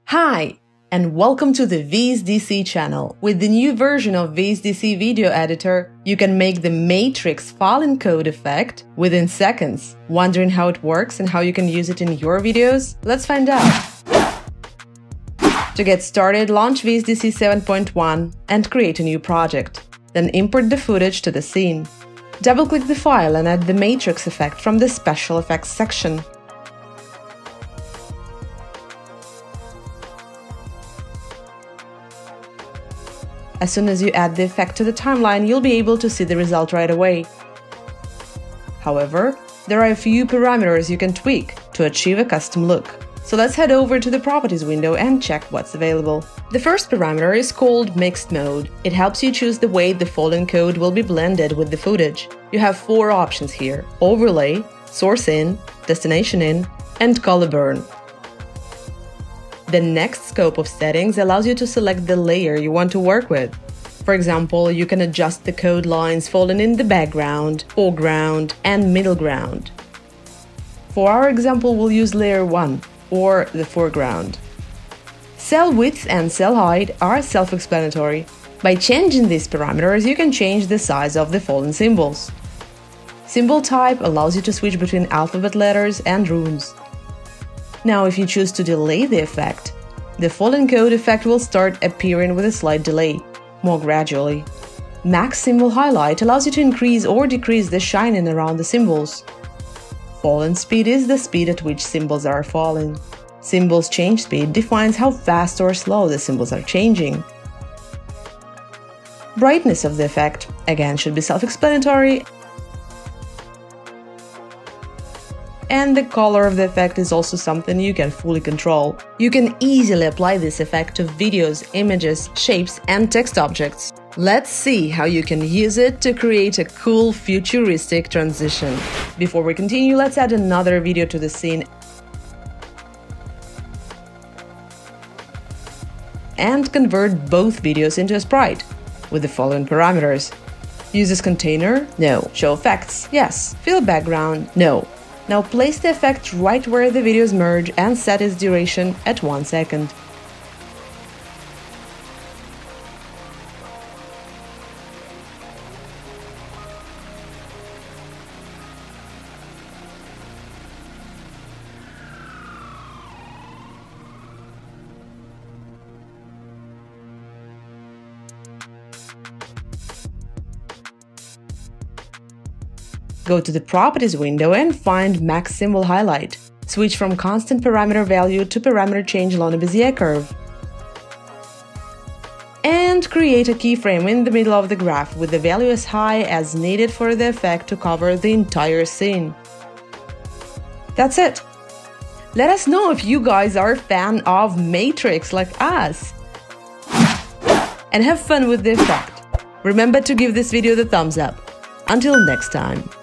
Hi, and welcome to the VSDC channel. With the new version of VSDC Video Editor, you can make the Matrix file encode effect within seconds. Wondering how it works and how you can use it in your videos? Let's find out. To get started, launch VSDC 7.1 and create a new project. Then import the footage to the scene. Double-click the file and add the Matrix effect from the Special Effects section. As soon as you add the effect to the timeline, you'll be able to see the result right away. However, there are a few parameters you can tweak to achieve a custom look. So let's head over to the Properties window and check what's available. The first parameter is called Mixed Mode. It helps you choose the way the file encode will be blended with the footage. You have 4 options here: Overlay, Source In, Destination In, and Color Burn. The next scope of settings allows you to select the layer you want to work with. For example, you can adjust the code lines falling in the background, foreground, and middle ground. For our example, we'll use layer 1, or the foreground. Cell width and cell height are self-explanatory. By changing these parameters, you can change the size of the fallen symbols. Symbol type allows you to switch between alphabet letters and runes. Now, if you choose to delay the effect, the file encode effect will start appearing with a slight delay, more gradually. Max Symbol Highlight allows you to increase or decrease the shining around the symbols. Falling speed is the speed at which symbols are falling. Symbols change speed defines how fast or slow the symbols are changing. Brightness of the effect, again, should be self-explanatory. And the color of the effect is also something you can fully control. You can easily apply this effect to videos, images, shapes, and text objects. Let's see how you can use it to create a cool futuristic transition. Before we continue, let's add another video to the scene and convert both videos into a sprite with the following parameters. Use this container? No. Show effects? Yes. Fill background? No. Now place the effect right where the videos merge and set its duration at 1 second. Go to the Properties window and find Max Symbol Highlight. Switch from constant parameter value to parameter change along a Bezier curve. And create a keyframe in the middle of the graph with the value as high as needed for the effect to cover the entire scene. That's it! Let us know if you guys are a fan of Matrix like us! And have fun with the effect! Remember to give this video the thumbs up. Until next time!